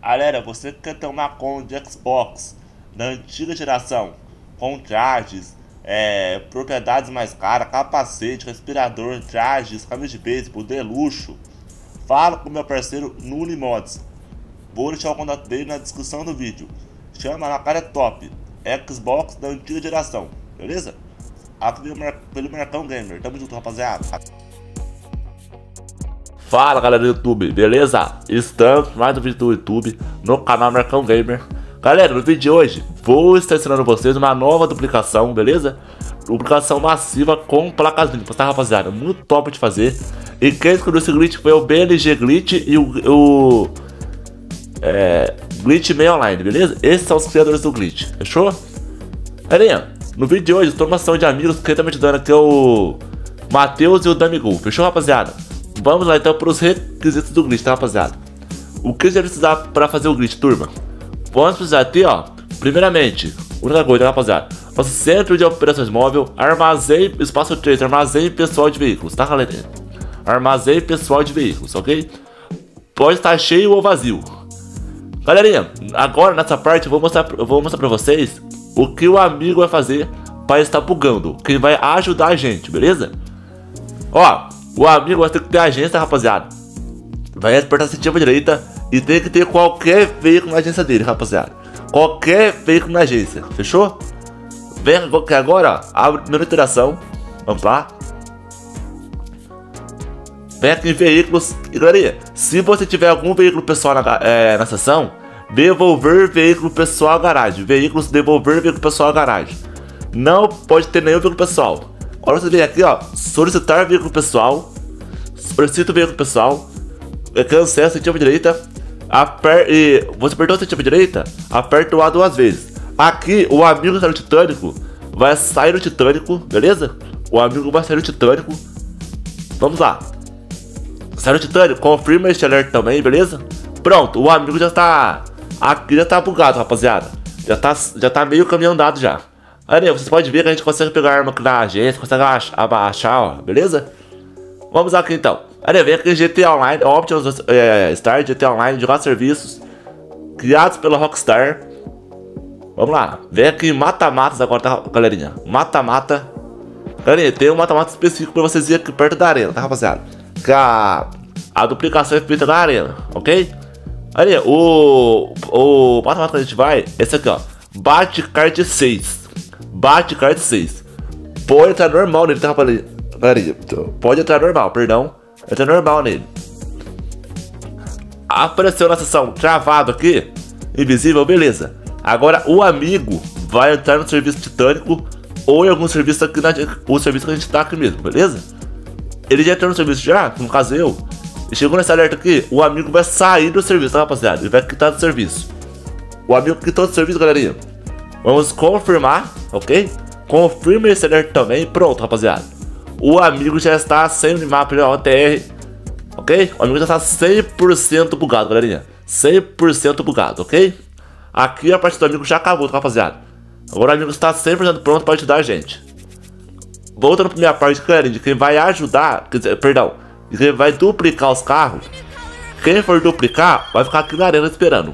Galera, você que quer ter uma conta de Xbox da antiga geração, com trajes, propriedades mais caras, capacete, respirador, trajes, camisa de beisebol, de luxo, fala com meu parceiro Nuli Mods. Vou deixar o contato dele na descrição do vídeo. Chama lá, cara, é top. Xbox da antiga geração, beleza? Aqui pelo Marcão Gamer. Tamo junto, rapaziada. Fala, galera do YouTube, beleza? Estamos mais um vídeo do YouTube no canal Marcão Gamer. Galera, no vídeo de hoje vou estar ensinando vocês uma nova duplicação, beleza? Duplicação massiva com placas limpas, tá, rapaziada? Muito top de fazer. E quem escolheu esse glitch foi o BLG Glitch e o Glitch Main Online, beleza? Esses são os criadores do glitch, fechou? Galerinha, no vídeo de hoje estou numa sessão de amigos que tá me ajudando aqui, é o Matheus e o Damigo, fechou, rapaziada? Vamos lá então para os requisitos do glitch, tá, rapaziada? O que você vai precisar para fazer o glitch, turma? Vamos precisar ter, ó, primeiramente, única coisa, rapaziada, nosso centro de operações móvel, armazém, espaço 3, armazém pessoal de veículos, tá, galera? Armazém pessoal de veículos, ok? Pode estar cheio ou vazio. Galerinha, agora nessa parte eu vou mostrar para vocês o que o amigo vai fazer para estar bugando, que vai ajudar a gente, beleza? Ó, o amigo vai ter que ter agência, rapaziada. Vai apertar esse tipo à direita e tem que ter qualquer veículo na agência dele, rapaziada. Qualquer veículo na agência, fechou? Vem agora, ó, abre a primeira interação. Vamos lá. Vem aqui em veículos. E galerinha, se você tiver algum veículo pessoal na seção, devolver veículo pessoal à garagem. Veículos, devolver veículo pessoal à garagem. Não pode ter nenhum veículo pessoal. Agora você vem aqui, ó, solicitar veículo pessoal. Solicita o veículo pessoal. Cancela esse tipo à direita. E você apertou esse tipo à direita, aperta o A duas vezes. Aqui o amigo que está no Titânico vai sair do Titânico, beleza? O amigo vai sair do Titânico. Vamos lá. Sai do Titânico, confirma este alerta também, beleza? Pronto, o amigo já está. Aqui já tá bugado, rapaziada. Já tá meio caminho andado já. Aí, vocês podem ver que a gente consegue pegar a arma aqui na agência, consegue abaixar, ó, beleza? Vamos aqui então. Aí, vem aqui GTA Online, Options Start, GTA Online, jogar serviços criados pela Rockstar. Vamos lá, vem aqui em mata-matas agora, tá, galerinha? Mata-mata. Galerinha, tem um mata-mata específico pra vocês irem aqui perto da arena, tá, rapaziada? Que a duplicação é feita na arena, ok? Aí, o mata-mata que a gente vai, esse aqui, ó. Bate kart 6. Bate kart 6. Pode entrar normal nele, tá, galerinha? Pode entrar normal, perdão. Entra normal nele. Apareceu na seção travado aqui, invisível, beleza. Agora o amigo vai entrar no serviço Titânico ou em algum serviço aqui, o serviço que a gente tá aqui mesmo, beleza? Ele já entrou no serviço já, no caso eu. E chegou nesse alerta aqui, o amigo vai sair do serviço, tá, rapaziada? Ele vai quitar do serviço. O amigo quitou do serviço, galerinha. Vamos confirmar, ok? Confirma esse alerta também. Pronto, rapaziada. O amigo já está sem o mapa de OTR, ok? O amigo já está 100% bugado, galerinha. 100% bugado, ok? Aqui a parte do amigo já acabou, tá, rapaziada? Agora o amigo está 100% pronto para ajudar a gente. Voltando para minha parte, galerinha, de quem vai ajudar, perdão, de quem vai duplicar os carros. Quem for duplicar, vai ficar aqui na arena esperando.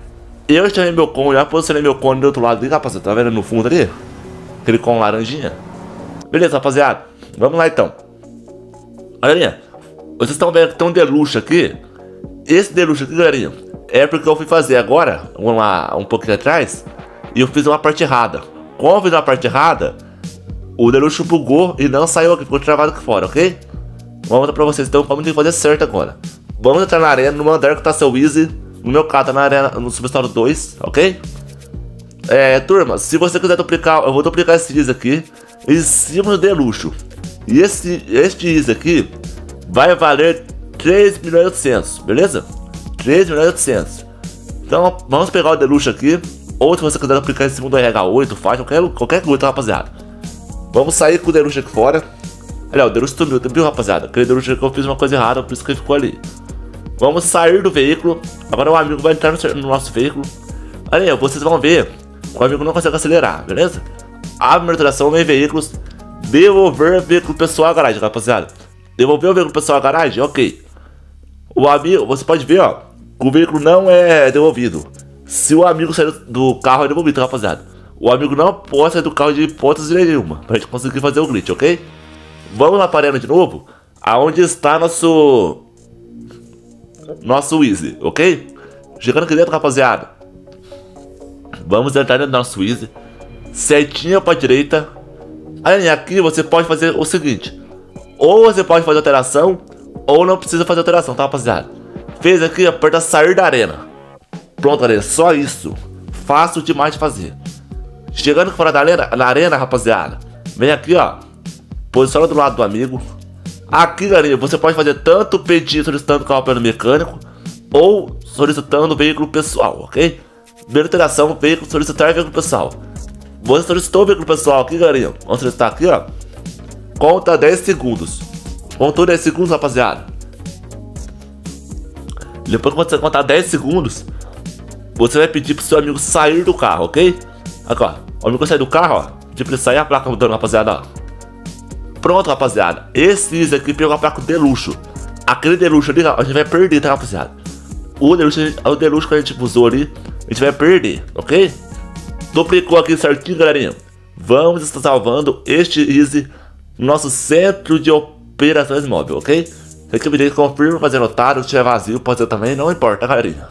Eu chamei meu cone, já posicionei meu cone do outro lado ali, rapaziada. Tá vendo no fundo ali? Aquele cone laranjinha. Beleza, rapaziada. Vamos lá então. Galerinha, vocês estão vendo que tem um deluxe aqui. Esse deluxe aqui, galerinha, é porque eu fui fazer agora, um pouquinho atrás, e eu fiz uma parte errada. Como eu fiz uma parte errada, o deluxe bugou e não saiu aqui, ficou travado aqui fora, ok? Vamos mostrar pra vocês então como tem que fazer certo agora. Vamos entrar na arena, no andar que tá seu Easy. No meu caso tá na arena, no Superstar 2, ok? Turma, se você quiser duplicar, eu vou duplicar esse Easy aqui em cima do deluxe. E este Easy aqui vai valer 3.800.000, beleza? 3.800.000. Então vamos pegar o deluxe aqui. Ou se você quiser aplicar em cima do RH8, faz qualquer coisa, tá, rapaziada? Vamos sair com o deluxe aqui fora. Olha, o deluxe sumiu, viu, rapaziada? Aquele deluxe que eu fiz uma coisa errada, por isso que ele ficou ali. Vamos sair do veículo. Agora o amigo vai entrar no nosso veículo. Olha aí, vocês vão ver. O amigo não consegue acelerar, beleza? Abre a alteração em veículos. Devolver veículo pessoal à garagem, rapaziada. Devolver o veículo pessoal à garagem, ok. O amigo, você pode ver, ó. o veículo não é devolvido. Se o amigo sair do carro, é devolvido, rapaziada. O amigo não pode sair do carro de hipótese nenhuma, pra gente conseguir fazer o glitch, ok? Vamos lá para a arena de novo, aonde está nosso Easy, ok? Chegando aqui dentro, rapaziada. Vamos entrar dentro do nosso Easy. Setinha pra direita. Aí aqui você pode fazer o seguinte: ou você pode fazer alteração, ou não precisa fazer alteração, tá, rapaziada? Fez aqui, aperta sair da arena. Pronto, galera, só isso. Fácil demais de fazer. Chegando fora da arena, na arena, rapaziada, vem aqui, ó. Posiciona do lado do amigo. Aqui, galera, você pode fazer tanto pedido solicitando carro pelo mecânico, ou solicitando veículo pessoal, ok? Primeira interação, veículo, solicitar veículo pessoal. Você solicitou o veículo pessoal aqui, galerinha. Vamos solicitar aqui, ó. Conta 10 segundos. Contou 10 segundos, rapaziada. Depois que você contar 10 segundos, você vai pedir pro seu amigo sair do carro, ok? Aqui, ó. O amigo sair do carro, ó. Pedir pra ele sair, a placa mudando, rapaziada, ó. Pronto, rapaziada. Esse Easy aqui pegou a placa de luxo. Aquele de luxo ali, ó, a gente vai perder, tá, rapaziada? O de luxo que a gente usou ali, a gente vai perder, ok? Duplicou aqui certinho, galerinha. Vamos estar salvando este Easy no nosso centro de operações móvel, ok? Se aqui me confirma, fazer otário, se estiver vazio, pode ser também, não importa, galerinha.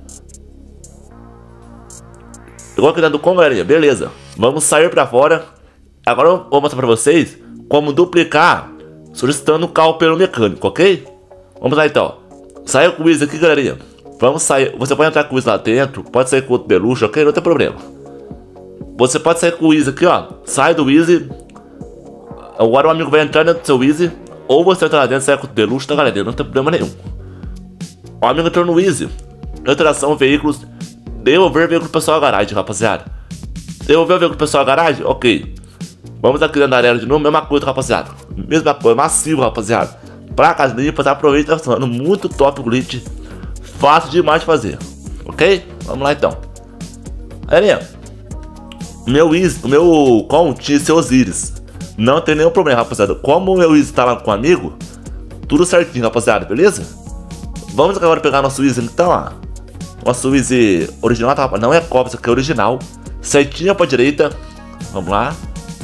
Igual aqui dentro do com, galerinha, beleza. Vamos sair pra fora. Agora eu vou mostrar pra vocês como duplicar solicitando o carro pelo mecânico, ok? Vamos lá então. Saiu com o Easy aqui, galerinha. Vamos sair. Você pode entrar com o Easy lá dentro, pode sair com outro de luxo, ok? Não tem problema. Você pode sair com o Easy aqui, ó. Sai do Easy. Agora o amigo vai entrar dentro do seu Easy. Ou você entra lá dentro e sai com o de luxo, tá, galera? Não tem problema nenhum. O amigo entrou no Easy. Alteração, veículos. Devolver veículo pessoal à garagem, rapaziada. Devolver o veículo pessoal à garagem? Ok. Vamos aqui dentro da arena de novo, mesma coisa, rapaziada. Mesma coisa, massivo, rapaziada. Placas limpas, aproveita, tá funcionando. Muito top o glitch. Fácil demais de fazer. Ok? Vamos lá então. Galerinha, o meu com tinha seus íris. Não tem nenhum problema, rapaziada. Como o meu Easy tá lá com o amigo, tudo certinho, rapaziada, beleza? Vamos agora pegar nosso Easy então, ó. Nosso Easy original, tá? Não é cópia, isso aqui é original. Setinha pra direita. Vamos lá.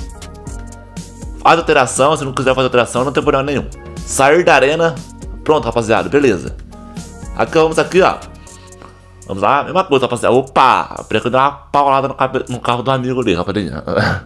Faz alteração, se não quiser fazer alteração, não tem problema nenhum. Sair da arena. Pronto, rapaziada, beleza. Aqui, vamos aqui, ó. Vamos lá, mesma coisa, rapaziada. Opa, precisa dar uma paulada no carro do amigo ali, rapaziada.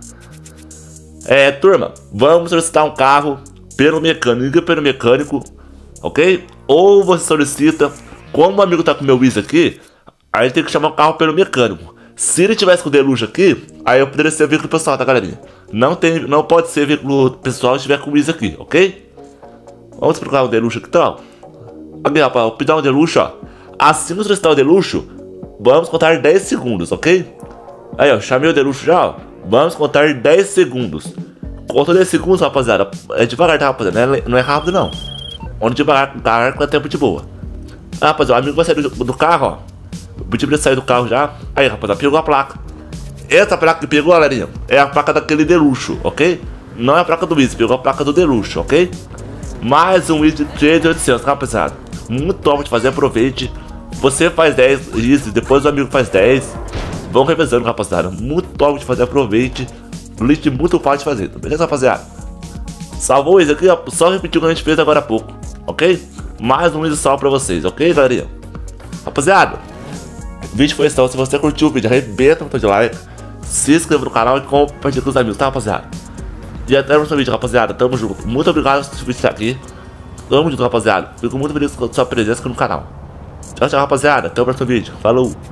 Turma, vamos solicitar um carro pelo mecânico, ok? Ou você solicita, como o amigo tá com o meu Easy aqui, aí tem que chamar o carro pelo mecânico. Se ele tivesse com o deluxe aqui, aí eu poderia ser veículo pessoal, tá, galerinha? Não pode ser veículo pessoal se tiver com o Easy aqui, ok? Vamos procurar o deluxe aqui, então. Aqui, rapaz, vou pedir um deluxe, ó. Assim que solicitar o deluxe, vamos contar 10 segundos, ok? Aí, ó, chamei o deluxe já, ó. Vamos contar 10 segundos. Contou 10 segundos, rapaziada. É devagar, tá, rapaziada? Não é rápido, não. Onde devagar com tempo de boa. Ah, rapaziada, o amigo vai sair do carro, ó. Eu pedi pra ele sair do carro já. Aí, rapaziada, pegou a placa. Essa placa que pegou, galerinha, é a placa daquele deluxe, ok? Não é a placa do Easy, pegou a placa do deluxe, ok? Mais um Easy 3800, rapaziada. Muito top de fazer, aproveite. Você faz 10 Easy, depois o amigo faz 10. Vão revezando, rapaziada. Muito top de fazer, aproveite. Glitch muito fácil de fazer, beleza, rapaziada? Salvou isso aqui, ó. Só repetir o que a gente fez agora há pouco, ok? Mais um Easy salvo pra vocês, ok, galerinha? Rapaziada, o vídeo foi isso. Se você curtiu o vídeo, arrebenta o botão de like, se inscreva no canal e compartilhe com os amigos, tá, rapaziada? E até o próximo vídeo, rapaziada. Tamo junto. Muito obrigado por assistir aqui. Tamo junto, rapaziada. Fico muito feliz com a sua presença aqui no canal. Tchau, tchau, rapaziada. Até o próximo vídeo. Falou!